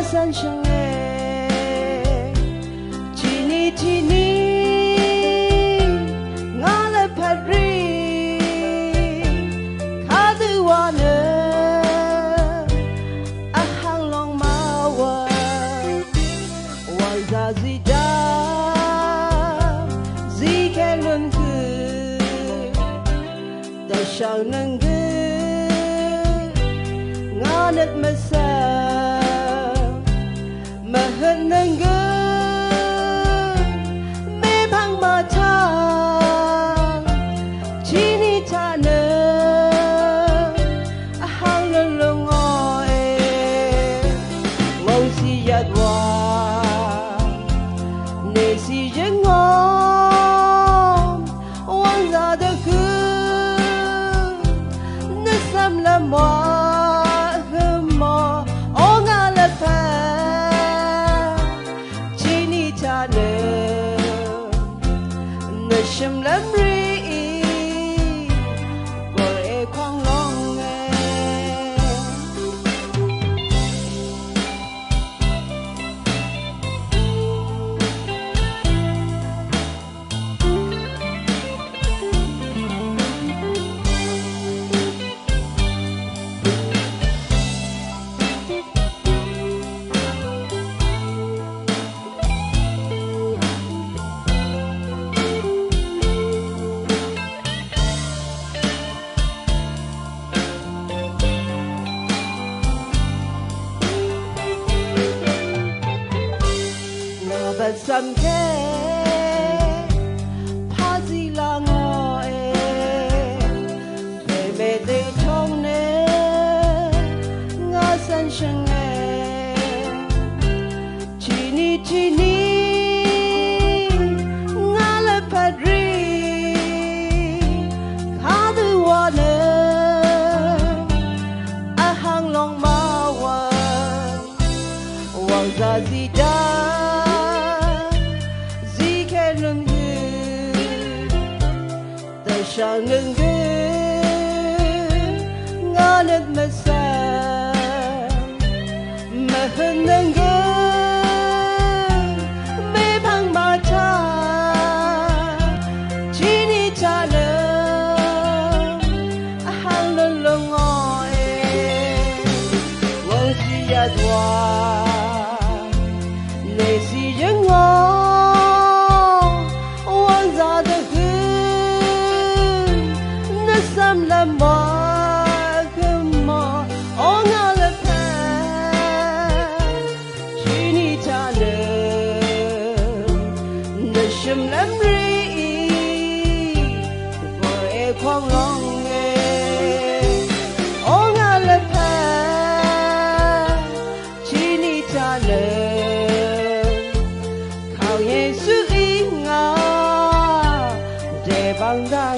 san shang e chini chini nga le phari khadu wa ne a hang long ma wa za zi da zi ke lun ku da shang nang gu nga net ma sa ma hen nang gu me bang ma cha chi ni cha ne a hang lung lung o e ngau si yat wa si dân ngon oan ra de ku ne sam la mo mo o nga la pa chi ni cha ne ne shim lam ri go e kwang long e but some care pazi lang o e me de chong ne nga san shang e chini chini nga le padri khadu wa ne a hang long ma wa za zi da shang nâng gu nga net ma sa ma hen nâng gu me bang ma cha chi ni cha ne a hang lung lung o e wo si ya dwa ne si yang o wang za de sam la mo mo o nga le pa chi ni cha le ne shim lam ri go e kwang long e o nga le pa chi ni cha le khao ye su i nga de bang da